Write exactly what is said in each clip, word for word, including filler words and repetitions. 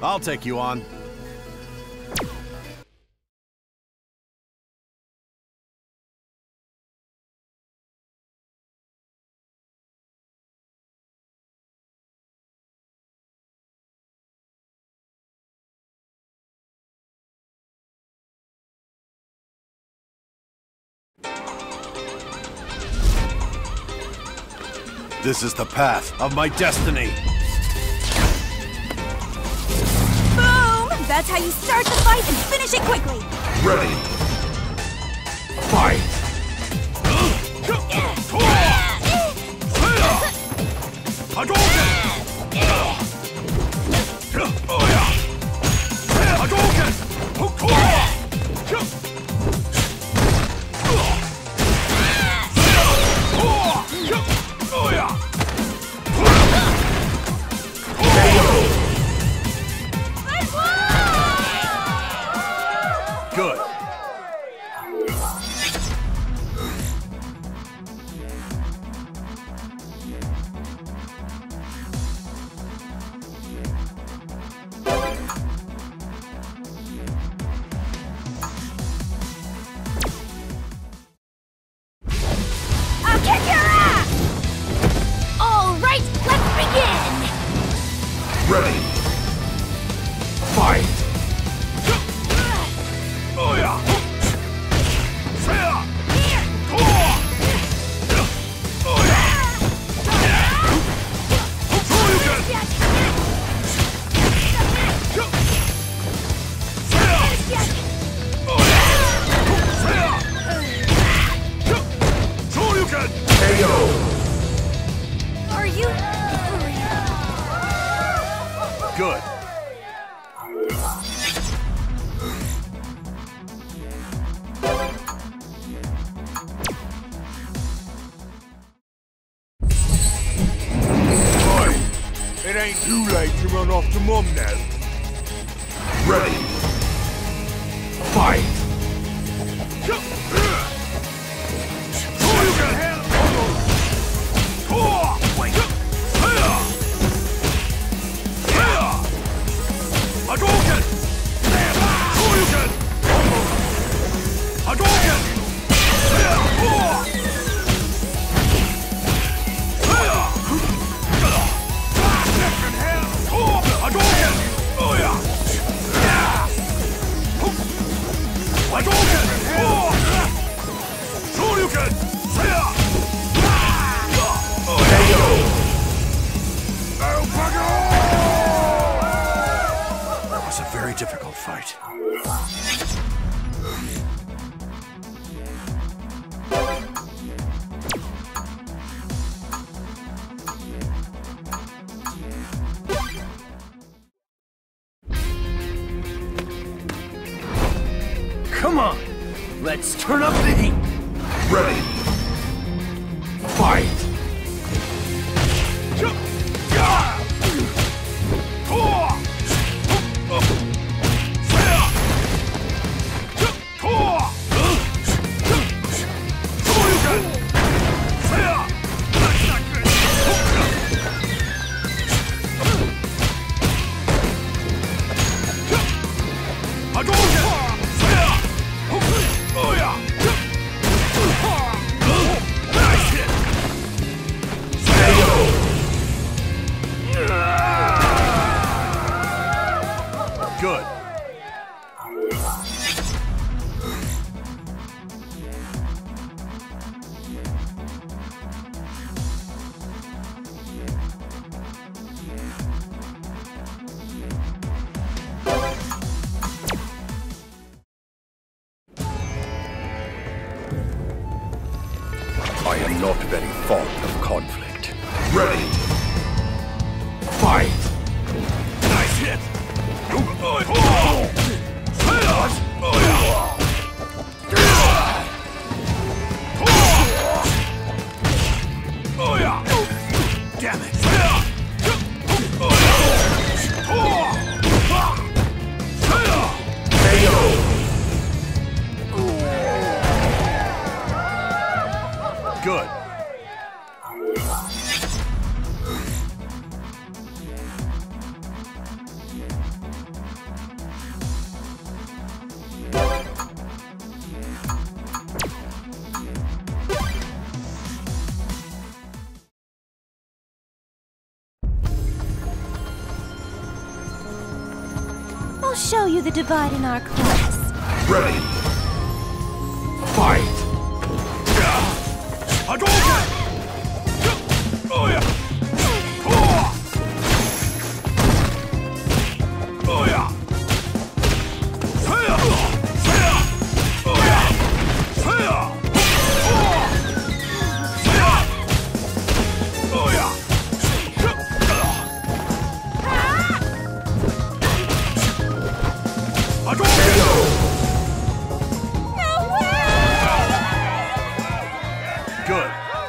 I'll take you on. This is the path of my destiny. Boom! That's how you start the fight and finish it quickly. Ready. Fight. Good. I'll kick your ass! All right, let's begin! Ready. Fight. Are you... Good. It ain't too late to run off to Mum now. Ready. Fight. That was a very difficult fight. Come on, let's turn up the heat. Ready. Fight. Good. I am not very fond of conflict. Ready. Fight. Nice hit. Damn it. Good. I'll show you the divide in our class. Ready. Fight! Hadouken! Oh yeah! Oh yeah! Fire! Fire! Oh yeah! Fire! Oh yeah! Hadouken! Good.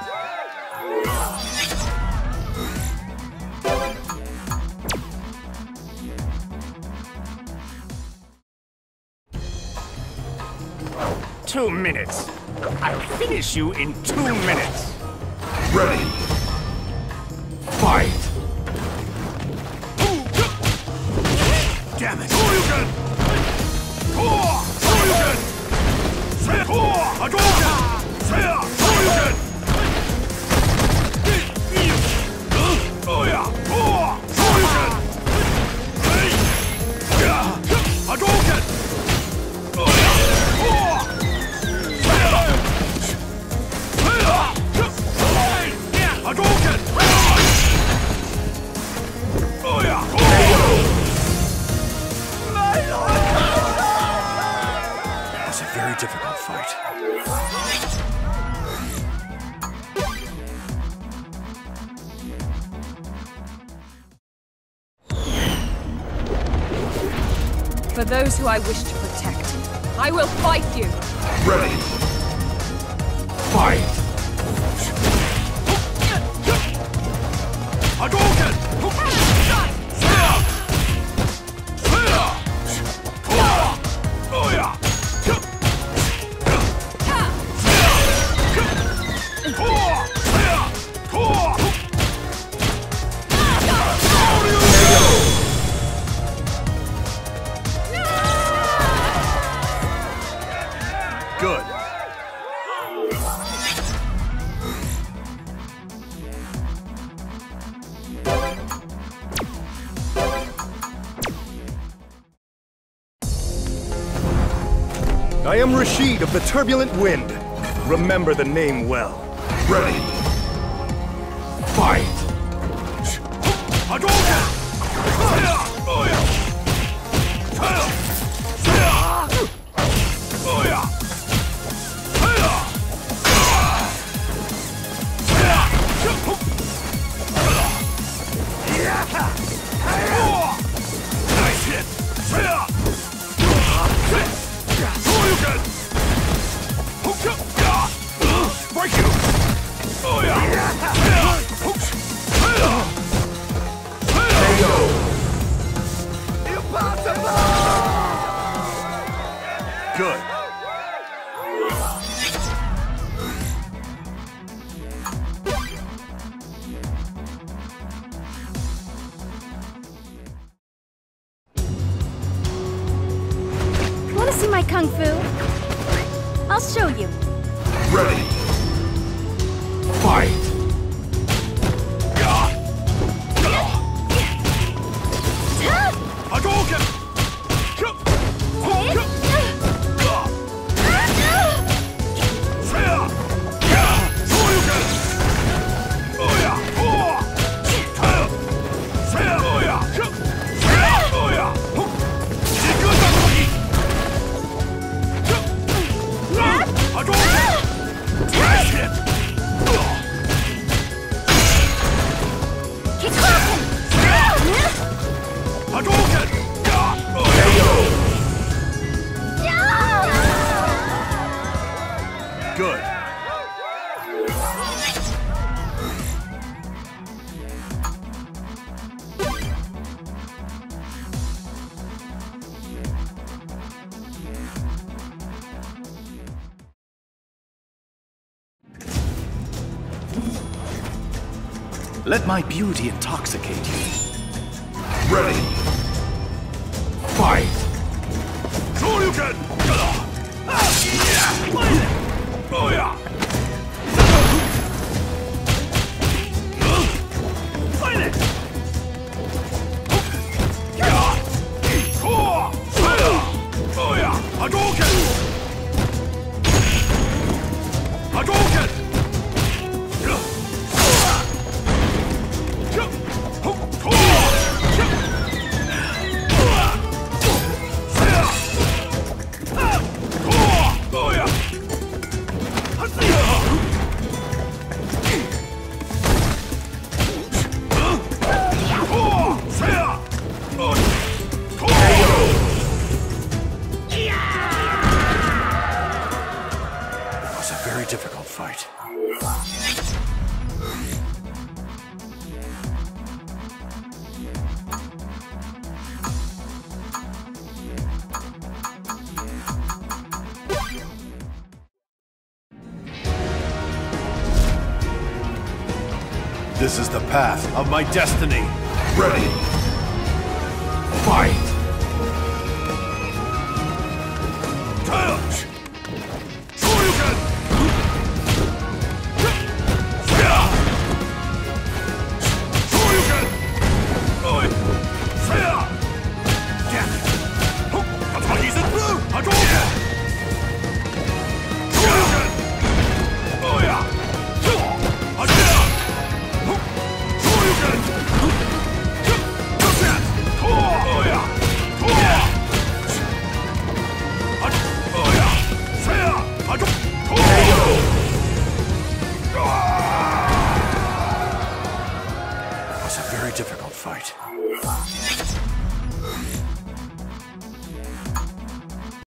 Two minutes. I'll finish you in two minutes. Ready. Fight! Damn it! Hadouken! Hadouken! Hadouken! Hadouken! Oh yeah! Hadouken! Hadouken! Oh yeah! Hadouken! Oh yeah! That was a very difficult fight. For those who I wish to protect, I will fight you! Ready. Fight! Hadouken! Oh yeah! Good. I am Rashid of the Turbulent Wind. Remember the name well. Ready. Fight! Hadouken! Oh yeah! Oh yeah! Nice hit! Hadouken! Break you! Oh yeah! Good. Want to see my kung fu? I'll show you. Ready. Fight! Hadouken! Good. Let my beauty intoxicate you. Ready. Fight! Shoryuken! Oh yeah! Fight it! difficult fight. This is the path of my destiny. Ready. Fight! Touch! Shoryuken! Yeah! Shoryuken! Oi! Yeah! Yeah! Hataki Zetsu! Hadouken! Shoryuken! Oh yeah! Hadouken! Shoryuken! Touch! Oh yeah! That was a very difficult fight.